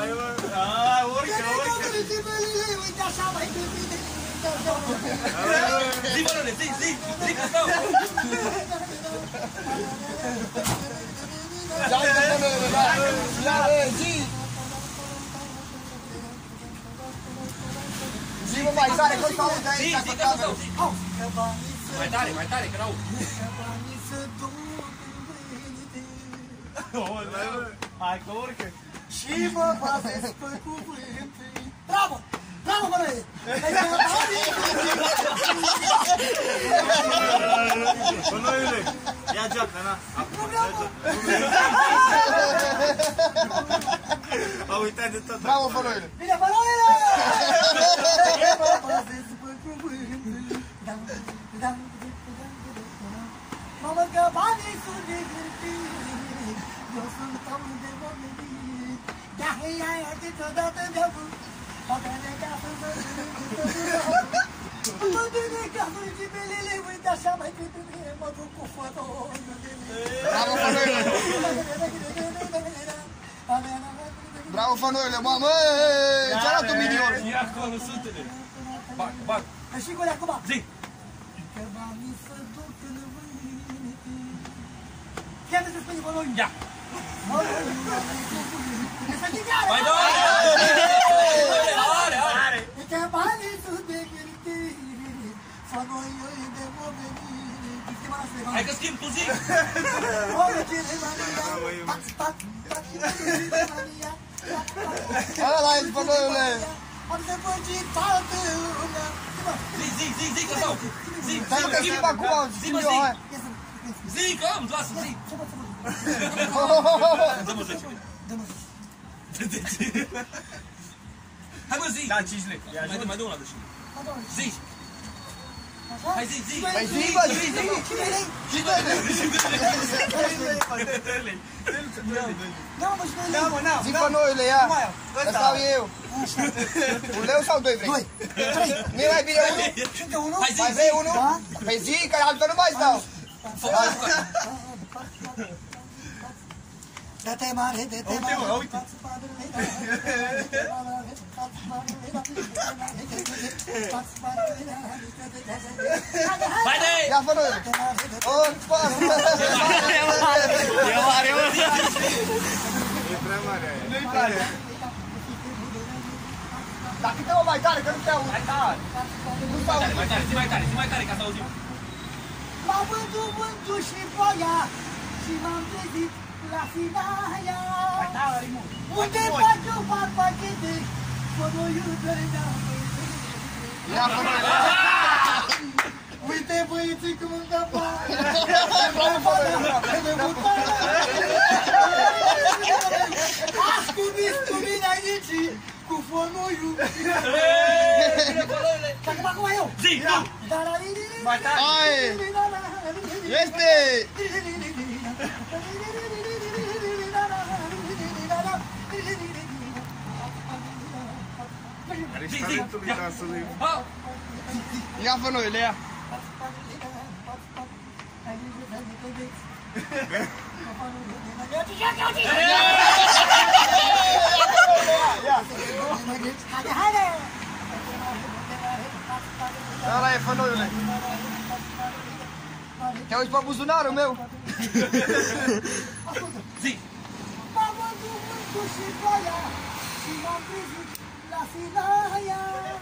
Uite așa mai bine. Zi, Manole, zi că stau! Zi, mă, mai tare, că stau de aici. Zi, că stau, zi! Mai tare, că n-aud! Hai că urcă! Și mă bazez pe cuvânt. Bravo! Bravo, Manole! Mănoile, ia geaca, na! A uitat de tot! Bravo, Mănoile! Bine, Mănoile! Și mă bazez pe cuvânt. Mamă, că banii sunt de hârtii, eu sunt om de oamenii. De-aia câteodată mi-a vrut, poate necasă să poate necasă și belele, uite așa mai târâie, mă duc cu fătonele. Bravo, Mănoile! Bravo, Mănoile, mamă! Ce arată un milion? E acolo, sutele! Bag! Și cu acum! Zi! Că banii să duc în vânt. Ia să spune Mănoile! Ia! Mai are! Că banii sunt de hârtii, fănoioi de oamenii. Hai că schimb, tu zi! Ăla e Mănoile! Am să făcit toată lumea. Zi că stau! Zi, Dar nu te schimb acum, schimb eu, hai! zi că am, lasă, zi! Dă-mă 10 lei! Dă-mă 10! Hai mă, zi! Da, 5 lei! Mai dă una de și zi! Hai zi! Păi zi, bă, zi! Și 2 lei! Zi, Mănoile, ia! Ăsta eu! 1 leu sau 2 vrei? 2, 3. Nu-i mai bine 1? Și de 1? Hai Mai zi! vrei 1? Păi zi, că altă nu mai stau! Dă-te mare, dă-te mare. Uite! Hai de! Ia, Mănoile! O, spate! E mare, mă! E prea mare aia! Nu-i tare! Dar câte o mai tare, că nu te aud! Mai tare! Zi mai tare, ca să auzim! M-a vândut vântul și ploaia și m-am trezit la Sinaia. Unde faci eu fac pachete, fănoiul dărea. Ia, Mănoile! Uite băieții cum îmi dă bani. Bravo, Mănoile! Azi cu mine aici, cu fănoiul. Și acum eu. Zi, tu! Mai tare. Hai! Este! Are și talentul lui dansului! Ia, Mănoile, ia! Haide! Ăla e Mănoile! Te uiți pe buzunarul meu? Zi! M-a vândut vântul și ploaia și m-am trezit la Sinaia.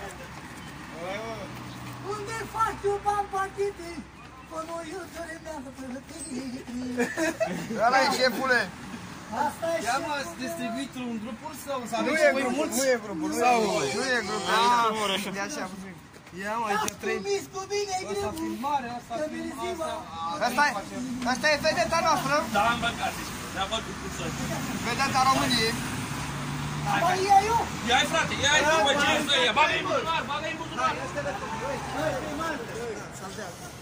Unde fac eu bani pachete, fănoiul dărenează plătite. Ăla e șefule! Asta e Ia și mă, ați distribuit în grupuri sau Nu e grupul, nu e grupul, nu e grupul. De așa, puțin. Ia mă, aici trei. Ați cu mine greu. Filmare, asta Asta e vedeta noastră, Da, am băgat, zici. Ne-a bătut cu sări. vedeta României. Mai ia eu? Ia-i, frate, ia-i, tu, bă, ce e ăia? Bagă-i în buzunar, bagă-i în buzunar! Saldează.